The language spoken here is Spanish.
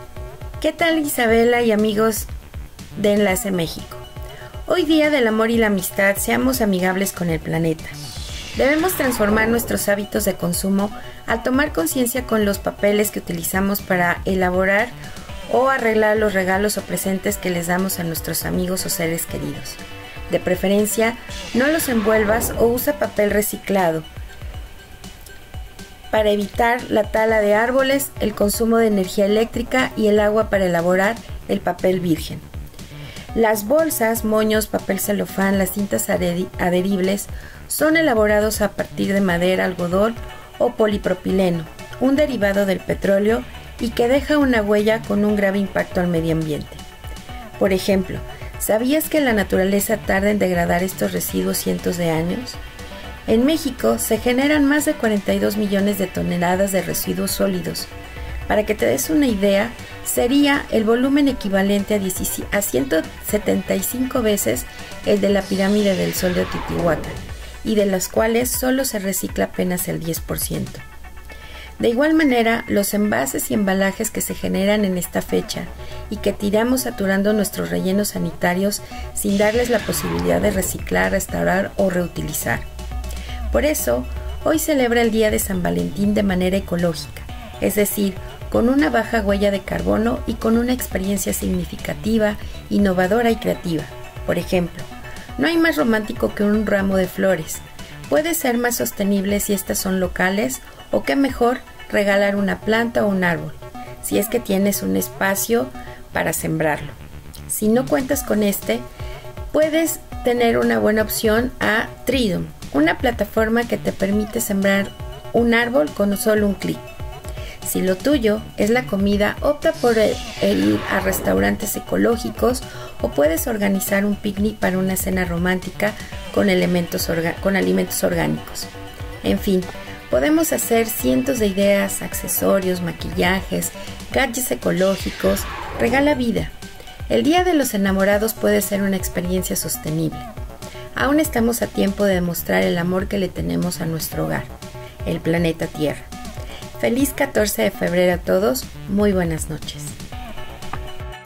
¿Qué tal, Isabela y amigos de Enlace México? Hoy día del amor y la amistad, seamos amigables con el planeta. Debemos transformar nuestros hábitos de consumo al tomar conciencia con los papeles que utilizamos para elaborar o arreglar los regalos o presentes que les damos a nuestros amigos o seres queridos. De preferencia, no los envuelvas o usa papel reciclado para evitar la tala de árboles, el consumo de energía eléctrica y el agua para elaborar el papel virgen. Las bolsas, moños, papel celofán, las cintas adheribles son elaborados a partir de madera, algodón o polipropileno, un derivado del petróleo y que deja una huella con un grave impacto al medio ambiente. Por ejemplo, ¿sabías que la naturaleza tarda en degradar estos residuos cientos de años? En México se generan más de 42 millones de toneladas de residuos sólidos. Para que te des una idea, sería el volumen equivalente a 175 veces el de la pirámide del Sol de Teotihuacán, y de las cuales solo se recicla apenas el 10%. De igual manera, los envases y embalajes que se generan en esta fecha y que tiramos saturando nuestros rellenos sanitarios sin darles la posibilidad de reciclar, restaurar o reutilizar. Por eso, hoy celebra el Día de San Valentín de manera ecológica, es decir, con una baja huella de carbono y con una experiencia significativa, innovadora y creativa. Por ejemplo, no hay más romántico que un ramo de flores. Puede ser más sostenible si estas son locales, o qué mejor regalar una planta o un árbol, si es que tienes un espacio para sembrarlo. Si no cuentas con puedes tener una buena opción a Tridom, una plataforma que te permite sembrar un árbol con solo un clic. Si lo tuyo es la comida, opta por ir a restaurantes ecológicos o puedes organizar un picnic para una cena romántica con alimentos orgánicos. En fin, podemos hacer cientos de ideas, accesorios, maquillajes, gadgets ecológicos. Regala vida. El Día de los Enamorados puede ser una experiencia sostenible. Aún estamos a tiempo de demostrar el amor que le tenemos a nuestro hogar, el planeta Tierra. Feliz 14 de febrero a todos. Muy buenas noches.